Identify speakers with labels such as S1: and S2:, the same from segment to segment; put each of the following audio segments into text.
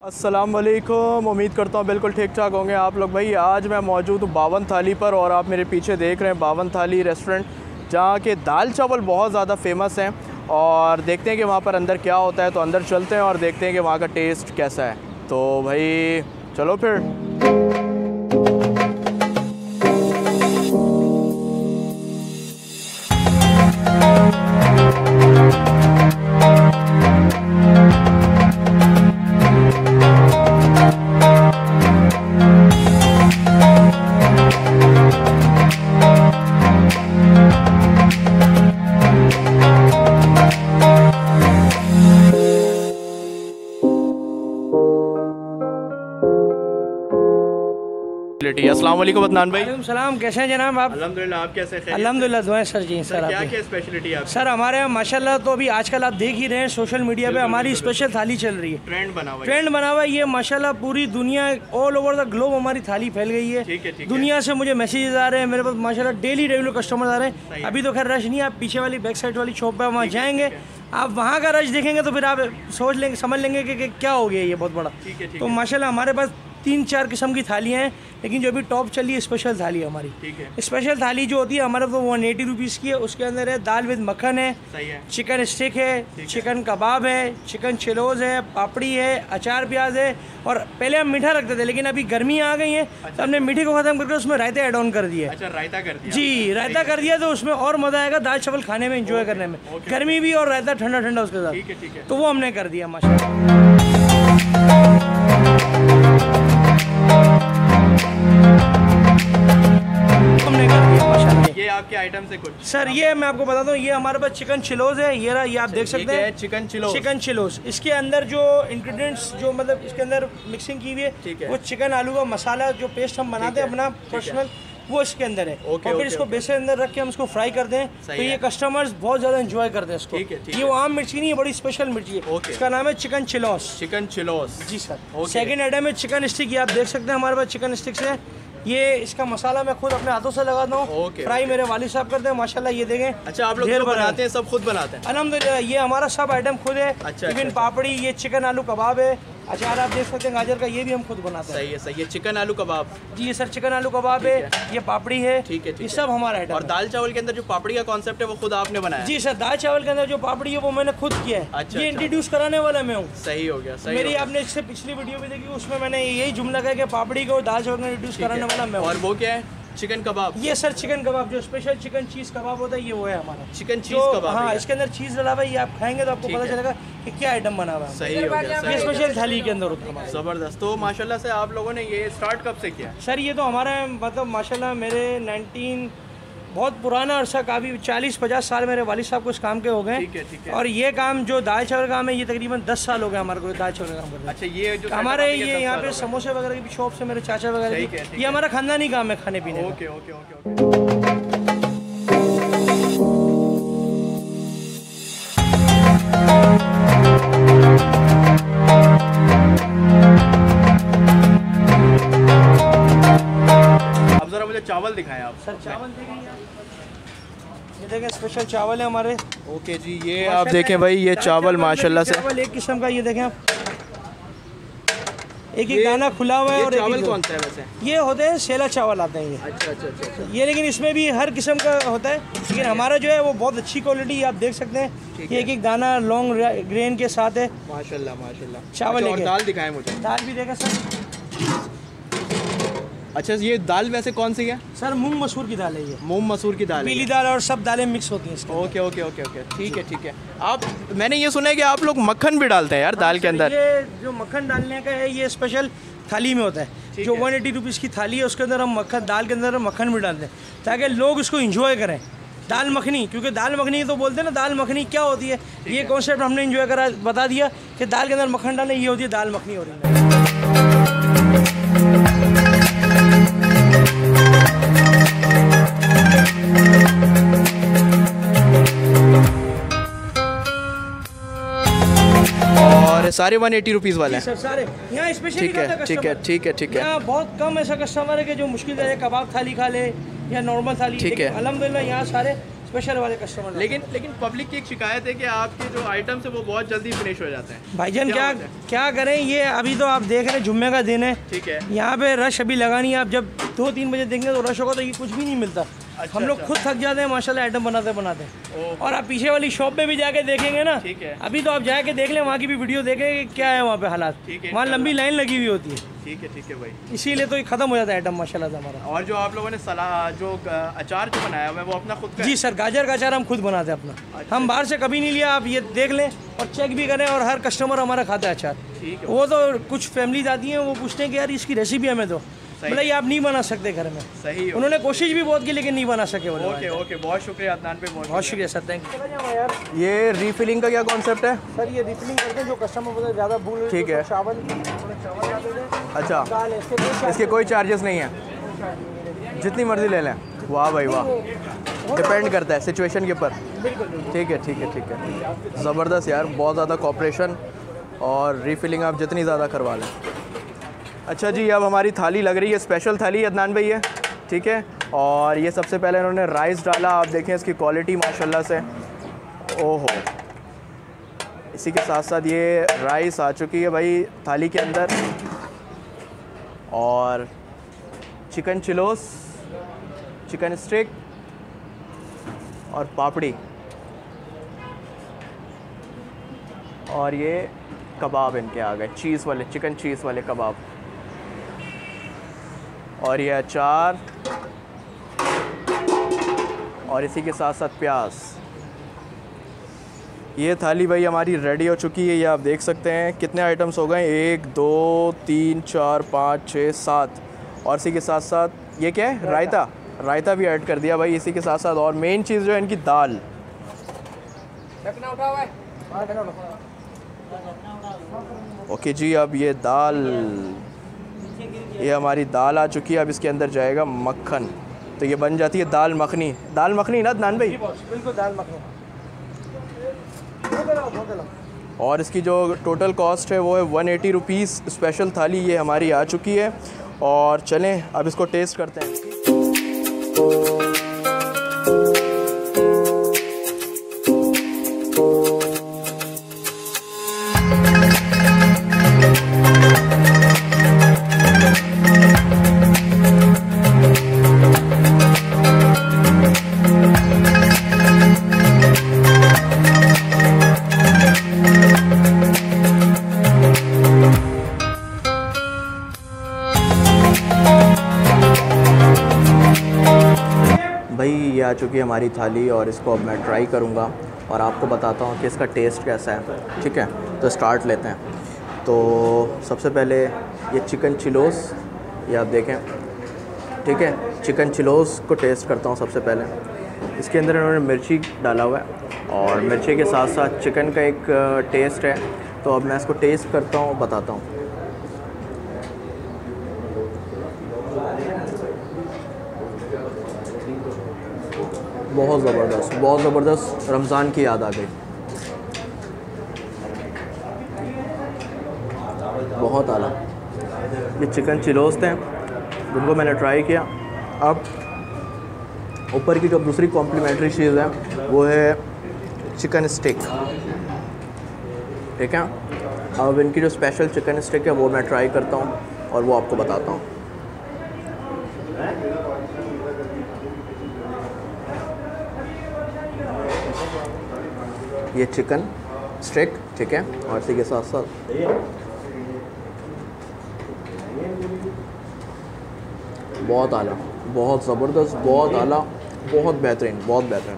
S1: अस्सलाम वालेकुम। उम्मीद करता हूँ बिल्कुल ठीक ठाक होंगे आप लोग। भाई आज मैं मौजूद हूँ 52 थाली पर और आप मेरे पीछे देख रहे हैं 52 थाली रेस्टोरेंट, जहाँ के दाल चावल बहुत ज़्यादा फेमस हैं। और देखते हैं कि वहाँ पर अंदर क्या होता है, तो अंदर चलते हैं और देखते हैं कि वहाँ का टेस्ट कैसा है। तो भाई चलो फिर। अस्सलाम वालेकुम अदनान भाई।
S2: वालेकुम सलाम, कैसे हैं जनाब आप?
S1: अल्हम्दुलिल्लाह, आप कैसे हैं?
S2: अल्हम्दुलिल्लाह, दुआएं सर जी। सर
S1: क्या
S2: आपकी
S1: क्या स्पेशलिटी है?
S2: सर हमारे यहाँ माशाल्लाह तो अभी आजकल आप देख ही रहे हैं सोशल मीडिया पे हमारी स्पेशल थाली चल रही है।
S1: ट्रेंड बना
S2: हुआ है ये माशाल्लाह, पूरी दुनिया ऑल ओवर द ग्लोब हमारी थाली फैल गई है। दुनिया से मुझे मैसेजेस आ रहे हैं, मेरे पास माशाल्लाह डेली रेगुलर कस्टमर्स आ रहे हैं। अभी तो खैर रश नहीं है, आप पीछे वाली बैक साइड वाली शॉप पे वहाँ जाएंगे, आप वहाँ का रश देखेंगे तो फिर आप सोच लेंगे, समझ लेंगे कि क्या हो गया ये बहुत बड़ा। तो माशाल्लाह हमारे पास 3-4 किस्म की थालियाँ हैं, लेकिन जो अभी टॉप चली है स्पेशल थाली है हमारी। स्पेशल थाली जो होती है हमारे तो 180 रुपीज़ की है। उसके अंदर है दाल विद मक्खन है, चिकन स्टिक है, चिकन कबाब है, चिकन चिलोज है, पापड़ी है, अचार प्याज है। और पहले हम मीठा रखते थे, लेकिन अभी गर्मी आ गई है तो हमने मीठे को ख़त्म करके उसमें रायता ऐड ऑन कर दिया।
S1: अच्छा, रायता कर दिया? जी,
S2: रायता कर दिया तो उसमें और मज़ा आएगा दाल चावल खाने में, इंजॉय करने में। गर्मी भी और रायता ठंडा ठंडा उसके साथ, तो वो हमने कर दिया माशाल्लाह।
S1: ये आपके आइटम से कुछ
S2: सर, ये मैं आपको बताता हूँ, ये हमारे पास चिकन चिलोज है। ये रहा, ये आप देख सकते हैं चिकन चिलोज। इसके अंदर जो इंग्रेडिएंट्स जो मतलब इसके अंदर मिक्सिंग की हुई है वो चिकन आलू का मसाला जो पेस्ट हम बनाते हैं अपना पर्सनल, वो इसके अंदर है। और फिर इसको बेसन अंदर रख के हम इसको फ्राई करते हैं, तो ये कस्टमर्स बहुत ज्यादा एंजॉय करते हैं इसको। ये वो आम मिर्ची नहीं है, बड़ी स्पेशल मिर्ची है। इसका नाम है चिकन चिलोस। जी सर। सेकंड आइटम है चिकन स्टिक। ये आप देख सकते हैं हमारे पास चिकन स्टिक्स है। ये इसका मसाला मैं खुद अपने हाथों से लगाता हूँ। फ्राई मेरे वालिद साहब करते हैं माशाल्लाह। ये देखें,
S1: अच्छा आप लोग जो बनाते हैं सब खुद बनाते हैं?
S2: अल्हम्दुलिल्लाह, ये हमारा सब आइटम खुद है। चिकन पापड़ी, ये चिकन आलू कबाब है, अचार आप देख सकते हैं गाजर का, ये भी हम खुद बनाते हैं।
S1: सही है, सही है। चिकन आलू कबाब? जी
S2: सर, चिकन आलू कबाब है, ये पापड़ी है। ठीक है, ये सब हमारा आइटम।
S1: और दाल चावल के अंदर जो पापड़ी का कॉन्सेप्ट है वो खुद आपने बनाया?
S2: जी सर, दाल चावल के अंदर जो पापड़ी है वो मैंने खुद किया है। अच्छा, ये इंट्रोड्यूस कराने वाला मैं हूँ।
S1: सही हो गया, सही।
S2: मेरी आपने इससे पिछली वीडियो भी देखी, उसमें मैंने यही जुमला कहा कि पापड़ी को दाल चावल में इंट्रोड्यूस कराने वाला मैं हूँ।
S1: और वो क्या है? चिकन कबाब?
S2: ये सर चिकन कबाब, जो स्पेशल चिकन चीज़ कबाब होता है, ये वो है हमारा
S1: चिकन चीज़ कबाब।
S2: हाँ, इसके अंदर चीज़ डला हुआ है, ये आप खाएंगे तो आपको पता चलेगा कि क्या आइटम बना हुआ है।
S1: सही हो गया,
S2: ये स्पेशल थाली के अंदर होता है।
S1: ज़बरदस्त। तो माशाल्लाह से आप लोगों ने ये स्टार्ट कब से किया?
S2: सर ये तो हमारा मतलब माशाल्लाह मेरे 19 बहुत पुराना अरसा, काफ़ी 40-50 साल मेरे वालिद साहब को इस काम के हो गए। और ये काम जो दाल चावल काम है, ये तकरीबन 10 साल हो गए हमारे को दाल चावल का काम करते हैं।
S1: अच्छा, ये जो
S2: हमारे ये यहाँ पे समोसे वगैरह की भी शॉप से मेरे चाचा वगैरह की, ये हमारा खानदानी काम है खाने पीने।
S1: Okay okay okay okay. अब जरा मुझे चावल दिखाएं आप।
S2: सर चावल देखेंगे, ये देखें स्पेशल चावल है हमारे।
S1: ओके जी, ये आप देखें भाई, ये चावल माशाल्लाह से
S2: चावल एक किस्म का, ये देखें आप, एक दाना खुला हुआ है। और
S1: चावल कौन सा है वैसे?
S2: ये होते हैं सेला चावल आते हैं ये।
S1: अच्छा अच्छा अच्छा।
S2: ये लेकिन इसमें भी हर किस्म का होता है, लेकिन हमारा जो है वो बहुत अच्छी क्वालिटी, आप देख सकते हैं। ये एक दाना लॉन्ग ग्रेन के साथ है
S1: माशाल्लाह माशाल्लाह।
S2: चावल।
S1: और दाल दिखाएं मुझे।
S2: दाल भी देखें सर।
S1: अच्छा, ये दाल वैसे कौन सी है?
S2: सर मूंग मसूर की दाल है ये।
S1: मूंग मसूर की दाल?
S2: पीली दाल और सब दालें मिक्स होती हैं इसके।
S1: ओके ओके ओके ओके, ठीक है ठीक है। आप, मैंने ये सुना है कि आप लोग मक्खन भी डालते हैं यार दाल के अंदर?
S2: ये जो मक्खन डालने का है, ये स्पेशल थाली में होता है। जो 180 रुपीज़ की थाली है, उसके अंदर हम मक्खन, दाल के अंदर मक्खन भी डालते हैं ताकि लोग इसको इंजॉय करें। दाल मखनी, क्योंकि दाल मखनी तो बोलते हैं ना, दाल मखनी क्या होती है, ये कॉन्सेप्ट हमने इंजॉय करा, बता दिया कि दाल के अंदर मक्खन डालें, ये होती है दाल मखनी हो रही है।
S1: और सारे 180 रुपीज़ वाले हैं
S2: सर सारे यहाँ स्पेशल।
S1: ठीक है ठीक है ठीक है ठीक है।
S2: यहाँ बहुत कम ऐसा कस्टमर है कि जो मुश्किल है कबाब थाली खा ले या नॉर्मल थाली।
S1: ठीक है।
S2: अल्हम्दुलिल्लाह यहाँ सारे स्पेशल वाले कस्टमर।
S1: लेकिन पब्लिक की एक शिकायत है कि आपके जो आइटम्स है वो बहुत जल्दी फिनिश हो जाते हैं।
S2: भाईजान क्या करें, ये अभी तो आप देख रहे हैं जुम्मे का दिन है, ठीक है, यहाँ पे रश अभी लगा नहीं है। आप जब 2-3 बजे देखेंगे तो रश होगा तो ये कुछ भी नहीं मिलता। अच्छा, हम लोग खुद थक जाते हैं माशाल्लाह आइटम बनाते बनाते। और आप पीछे वाली शॉप पे भी जाके देखेंगे ना, ठीक है, अभी तो आप जाके देख लें, वहाँ की भी वीडियो देखें क्या है वहाँ पे हालात, वहाँ लंबी लाइन लगी हुई होती है।
S1: ठीक है भाई,
S2: इसीलिए तो ये खत्म हो जाता है आइटम माशाल्लाह से हमारा।
S1: और जो आप लोगों ने जो अचार जो बनाया हुआ है वो अपना खुद का?
S2: जी सर, गाजर का अचार हम खुद बनाते हैं अपना। अच्छा, हम बाहर से कभी नहीं लिया, आप ये देख लें और चेक भी करें। और हर कस्टमर हमारा खाता है अचार। वो तो कुछ फैमिलीज आती हैं वो पूछते हैं कि यार इसकी रेसिपी हमें दो, मतलब ये आप नहीं बना सकते घर में। सही, उन्होंने कोशिश भी बहुत की लेकिन नहीं बना सके।
S1: ओके, बहुत शुक्रिया अदनान पे, बहुत
S2: शुक्रिया सर, थैंक यू।
S1: ये रीफिलिंग का क्या कॉन्सेप्ट है
S2: सर? ये रीफिलिंग करते हैं जो कस्टमर ज़्यादा भूल, ठीक है, चावल।
S1: अच्छा, इसके कोई चार्जेस नहीं है, जितनी मर्जी ले लें? वाह भाई वाह, डिपेंड करता है सिचुएशन के ऊपर। ठीक है, ज़बरदस्त यार, बहुत ज़्यादा कॉपरेशन और रीफिलिंग आप जितनी ज़्यादा करवा लें। अच्छा जी, अब हमारी थाली लग रही है, स्पेशल थाली अदनान भाई है, ठीक है। और ये सबसे पहले इन्होंने राइस डाला, आप देखें इसकी क्वालिटी माशाल्लाह से, ओहो। इसी के साथ साथ ये राइस आ चुकी है भाई थाली के अंदर, और चिकन चिलोस, चिकन स्टिक और पापड़ी, और ये कबाब इनके आ गए, चीज़ वाले, चिकन चीज़ वाले कबाब, और ये अचार, और इसी के साथ साथ प्याज। ये थाली भाई हमारी रेडी हो चुकी है। ये आप देख सकते हैं कितने आइटम्स हो गए, 1 2 3 4 5 6 7, और इसी के साथ साथ ये क्या है, रायता भी ऐड कर दिया भाई इसी के साथ साथ। और मेन चीज़ जो है इनकी दाल। ओके जी, अब ये दाल, ये हमारी दाल आ चुकी है। अब इसके अंदर जाएगा मक्खन, तो ये बन जाती है दाल मखनी। दाल मखनी ना अदनान भाई?
S2: बिल्कुल दाल मखनी।
S1: और इसकी जो टोटल कॉस्ट है वो है 180 रुपीज़। स्पेशल थाली ये हमारी आ चुकी है। और चलें अब इसको टेस्ट करते हैं। भाई ये आ चुकी है हमारी थाली, और इसको अब मैं ट्राई करूँगा और आपको बताता हूँ कि इसका टेस्ट कैसा है। ठीक है, तो स्टार्ट लेते हैं। तो सबसे पहले ये चिकन चिलोस, ये आप देखें, ठीक है, चिकन चिलोस को टेस्ट करता हूँ सबसे पहले। इसके अंदर इन्होंने मिर्ची डाला हुआ है, और मिर्ची के साथ साथ चिकन का एक टेस्ट है। तो अब मैं इसको टेस्ट करता हूँ, बताता हूँ। बहुत ज़बरदस्त, रमज़ान की याद आ गई, बहुत आला। ये चिकन चिलोस थे जिनको मैंने ट्राई किया। अब ऊपर की जो दूसरी कॉम्प्लीमेंट्री चीज़ है वो है चिकन स्टिक, ठीक है। अब इनकी जो स्पेशल चिकन स्टिक है वो मैं ट्राई करता हूँ और वो आपको बताता हूँ। ये चिकन स्टिक, ठीक है, और इसी के साथ साथ बहुत आला, बहुत ज़बरदस्त, बहुत आला, बहुत बेहतरीन, बहुत बेहतरीन।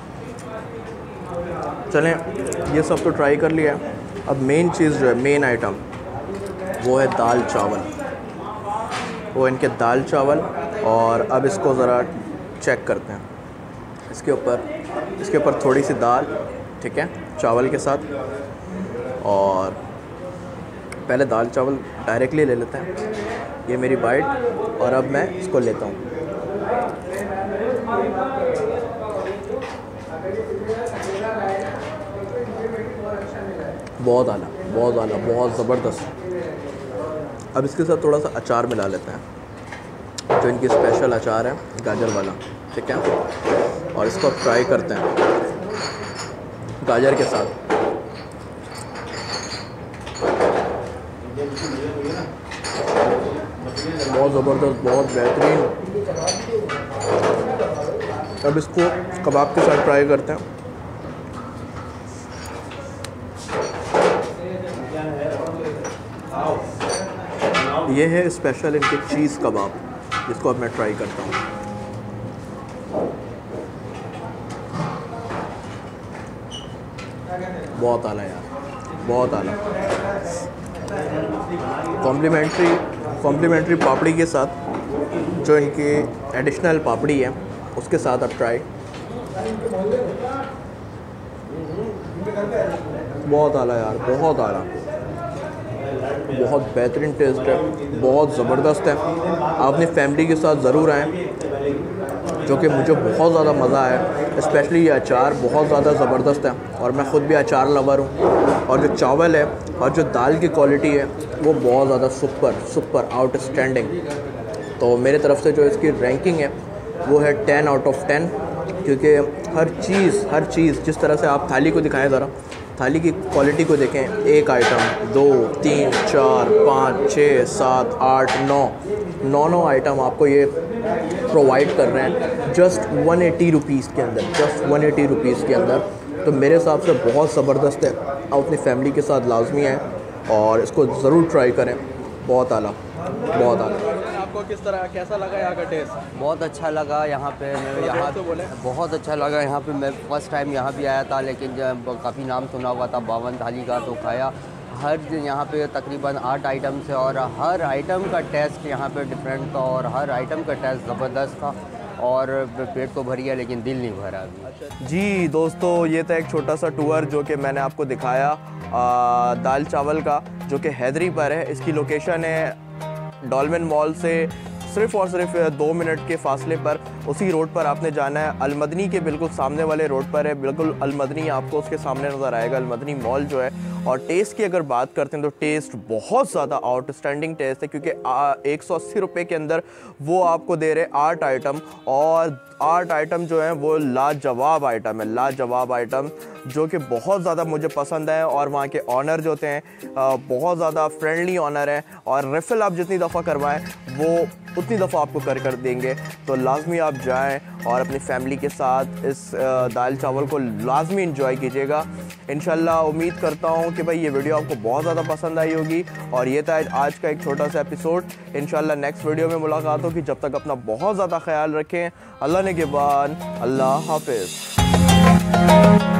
S1: चलें, ये सब तो ट्राई कर लिया। अब मेन चीज़ जो है, मेन आइटम, वो है दाल चावल। वो इनके दाल चावल, और अब इसको ज़रा चेक करते हैं। इसके ऊपर थोड़ी सी दाल, ठीक है, चावल के साथ। और पहले दाल चावल डायरेक्टली ले लेते हैं। ये मेरी बाइट, और अब मैं इसको लेता हूँ। बहुत आला, बहुत आला, बहुत ज़बरदस्त। अब इसके साथ थोड़ा सा अचार मिला लेते हैं, जो इनकी स्पेशल अचार है, गाजर वाला, ठीक है। और इसको अब ट्राई करते हैं गाजर के साथ। बहुत ज़बरदस्त, बहुत बेहतरीन। अब इसको कबाब के साथ ट्राई करते हैं। ये है स्पेशल इनके चीज़ कबाब, जिसको अब मैं ट्राई करता हूँ। बहुत आला यार, बहुत आला। कॉम्प्लीमेंट्री पापड़ी के साथ, जो इनकी एडिशनल पापड़ी है उसके साथ अब ट्राई। बहुत आला यार, बहुत आला, बहुत बेहतरीन टेस्ट है, बहुत ज़बरदस्त है। आप अपनी फैमिली के साथ ज़रूर आएँ, जो कि मुझे बहुत ज़्यादा मज़ा आया। स्पेशली ये अचार बहुत ज़्यादा ज़बरदस्त है और मैं ख़ुद भी अचार लवर हूँ। और जो चावल है और जो दाल की क्वालिटी है वो बहुत ज़्यादा सुपर आउटस्टैंडिंग। तो मेरे तरफ से जो इसकी रैंकिंग है वो है 10 आउट ऑफ 10, क्योंकि हर चीज़ जिस तरह से आप थाली को दिखाएं, ज़रा थाली की क्वालिटी को देखें। एक आइटम, 2, 3, 4, 5, 6, 7, 8, 9 आइटम आपको ये प्रोवाइड कर रहे हैं जस्ट 180 रुपीज़ के अंदर, तो मेरे हिसाब से बहुत ज़बरदस्त है। आप अपनी फैमिली के साथ लाजमी आएँ और इसको ज़रूर ट्राई करें। बहुत आला, बहुत आला। आपको कैसा लगा यहाँ का टेस्ट?
S3: बहुत अच्छा लगा यहाँ पे। बहुत अच्छा लगा यहाँ पे। मैं फ़र्स्ट टाइम यहाँ भी आया था, लेकिन जब काफ़ी नाम सुना हुआ था बावन थाली का, तो खाया। हर यहाँ पे तकरीबन 8 आइटम्स है और हर आइटम का टेस्ट यहाँ पे डिफरेंट था और हर आइटम का टेस्ट ज़बरदस्त था। और पेट तो भर गया लेकिन दिल नहीं भरा अभी।
S1: जी दोस्तों, ये था एक छोटा सा टूर जो कि मैंने आपको दिखाया दाल चावल का, जो कि हैदरी पर है। इसकी लोकेशन है डॉल्मेन मॉल से सिर्फ़ और सिर्फ 2 मिनट के फासले पर। उसी रोड पर आपने जाना है, अलमदनी के बिल्कुल सामने वाले रोड पर है। बिल्कुल अलमदनी आपको उसके सामने नज़र आएगा, अलमदनी मॉल जो है। और टेस्ट की अगर बात करते हैं तो टेस्ट बहुत ज़्यादा आउटस्टैंडिंग टेस्ट है, क्योंकि 180 रुपये के अंदर वो आपको दे रहे 8 आइटम, और 8 आइटम जो हैं वो लाजवाब आइटम है, लाजवाब आइटम, जो कि बहुत ज़्यादा मुझे पसंद है। और वहाँ के ऑनर जो होते हैं बहुत ज़्यादा फ्रेंडली ऑनर हैं, और रिफ़िल आप जितनी दफ़ा करवाएं वो उतनी दफ़ा आपको कर देंगे। तो लाजमी आप जाएं और अपनी फैमिली के साथ इस दाल चावल को लाजमी इंजॉय कीजिएगा। इंशाल्लाह उम्मीद करता हूँ कि भाई ये वीडियो आपको बहुत ज़्यादा पसंद आई होगी। और ये था आज का एक छोटा सा एपिसोड। इंशाल्लाह नेक्स्ट वीडियो में मुलाकात होगी। जब तक अपना बहुत ज़्यादा ख्याल रखें। अल्लाह ने के बाद, अल्लाह हाफिज़।